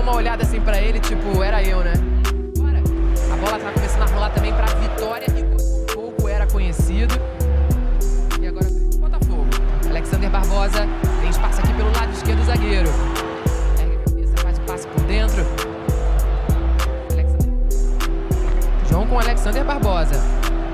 deu uma olhada assim pra ele, tipo, era eu, né? A bola tá começando a rolar também pra Vitória e pouco era conhecido. E agora o Botafogo. Alexander Barbosa tem espaço aqui pelo lado esquerdo do zagueiro. Ergue a cabeça, faz o passe por dentro. João com Alexander Barbosa.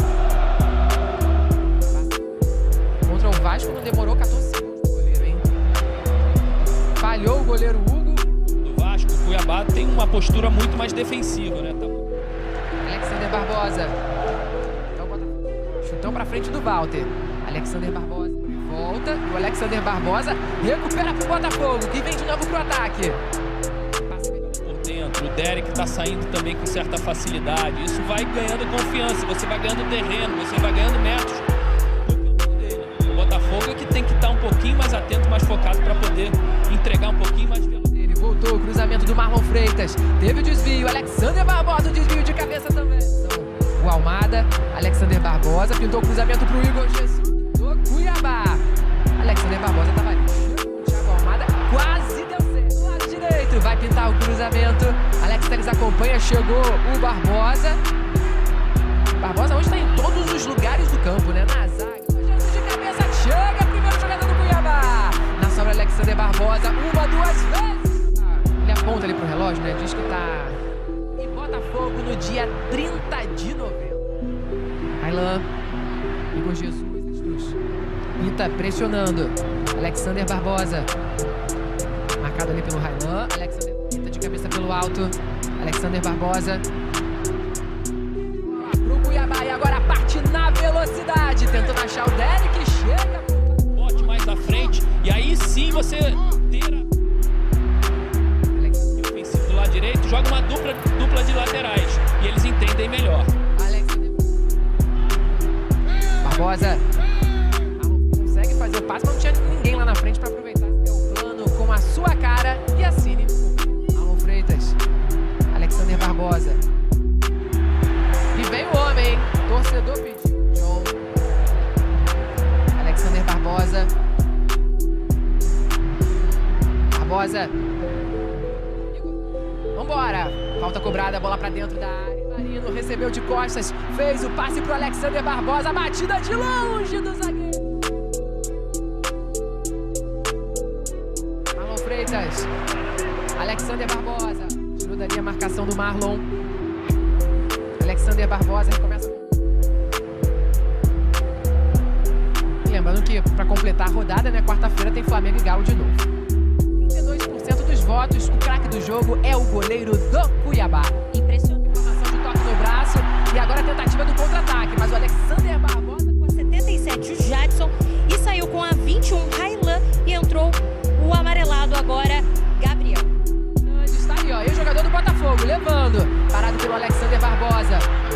Contra o Vasco não demorou 14 segundos do goleiro, hein? Falhou o goleiro Hugo. Do Vasco, o Cuiabá tem uma postura muito mais defensiva, né? Alexander Barbosa. Chutão pra frente do Walter. Alexander Barbosa volta. E o Alexander Barbosa recupera pro Botafogo, que vem de novo pro ataque. Por dentro, o Derek tá saindo também com certa facilidade. Isso vai ganhando confiança, você vai ganhando terreno, você vai ganhando metros. O Botafogo é que tem que estar um pouquinho mais atento, mais focado para poder entregar um pouquinho mais velocidade. Ele voltou, o cruzamento do Marlon Freitas. Teve o desvio, Alexander Barbosa, o desvio de cabeça também. O Almada, Alexander Barbosa, pintou o cruzamento pro Igor Jesus do Cuiabá. Alexander Barbosa tava ali. O Thiago Almada quase deu certo. Do lado direito, vai pintar o cruzamento. Alex Telles acompanha, chegou o Barbosa. Barbosa hoje tá em todos os lugares do campo, né? Na zaga. Jesus de cabeça, chega, primeiro jogador do Cuiabá. Na sobra, Alexander Barbosa, uma, duas vezes. Ele aponta ali pro relógio, né? Diz que tá em Botafogo no dia 30 de novembro. Railan, Igor Jesus, Ita pressionando. Alexander Barbosa. Marcado ali pelo Railan. Alexander Ita de cabeça pelo alto. Alexander Barbosa. Pro Cuiabá e agora parte na velocidade. Tentando achar o Derek. Chega. Bote mais à frente. E aí sim você ter a ofensivo do lado direito. Joga uma dupla de laterais. E eles entendem melhor. Barbosa consegue fazer o passe, mas não tinha ninguém lá na frente para aproveitar o plano com a sua cara e assine. Marlon Freitas, Alexander Barbosa. E vem o homem, hein? Torcedor pediu. John. Alexander Barbosa. Barbosa. Vambora. Falta cobrada, bola para dentro da área. Marino recebeu de costas, fez o passe pro Alexander Barbosa, batida de longe do zagueiro. Marlon Freitas, Alexander Barbosa, tirou dali a marcação do Marlon. Alexander Barbosa recomeça. Lembrando que para completar a rodada, né, quarta-feira tem Flamengo e Galo de novo. 32% dos votos, o craque do jogo é o goleiro do Cuiabá. Impressionante. No braço e agora a tentativa do contra-ataque, mas o Alexander Barbosa com a 77 o Jadson e saiu com a 21 Railan e entrou o amarelado agora Gabriel. Está ali, ó, e o jogador do Botafogo levando, parado pelo Alexander Barbosa.